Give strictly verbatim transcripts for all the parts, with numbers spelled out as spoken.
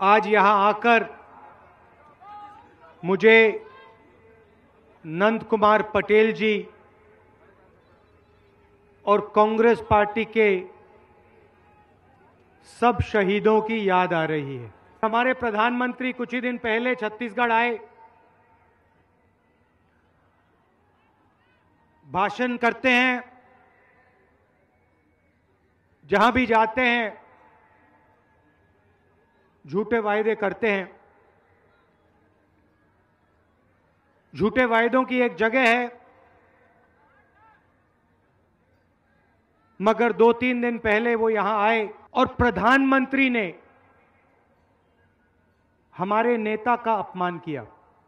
आज यहां आकर मुझे नंद कुमार पटेल जी और कांग्रेस पार्टी के सब शहीदों की याद आ रही है। हमारे प्रधानमंत्री कुछ ही दिन पहले छत्तीसगढ़ आए, भाषण करते हैं, जहां भी जाते हैं झूठे वायदे करते हैं। झूठे वायदों की एक जगह है, मगर दो तीन दिन पहले वो यहां आए और प्रधानमंत्री ने हमारे नेता का अपमान किया।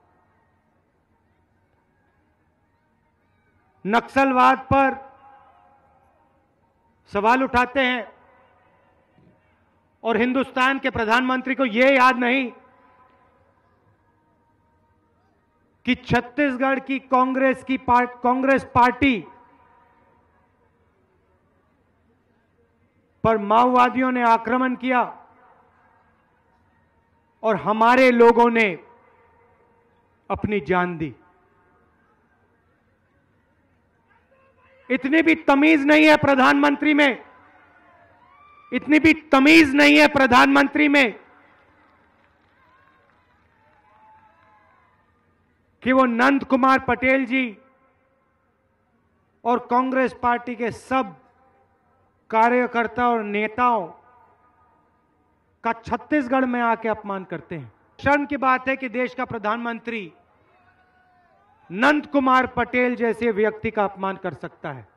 नक्सलवाद पर सवाल उठाते हैं और हिंदुस्तान के प्रधानमंत्री को यह याद नहीं कि छत्तीसगढ़ की कांग्रेस की पार्ट कांग्रेस पार्टी पर माओवादियों ने आक्रमण किया और हमारे लोगों ने अपनी जान दी। इतनी भी तमीज नहीं है प्रधानमंत्री में, इतनी भी तमीज नहीं है प्रधानमंत्री में कि वो नंद कुमार पटेल जी और कांग्रेस पार्टी के सब कार्यकर्ता और नेताओं का छत्तीसगढ़ में आके अपमान करते हैं। शर्म की बात है कि देश का प्रधानमंत्री नंद कुमार पटेल जैसे व्यक्ति का अपमान कर सकता है।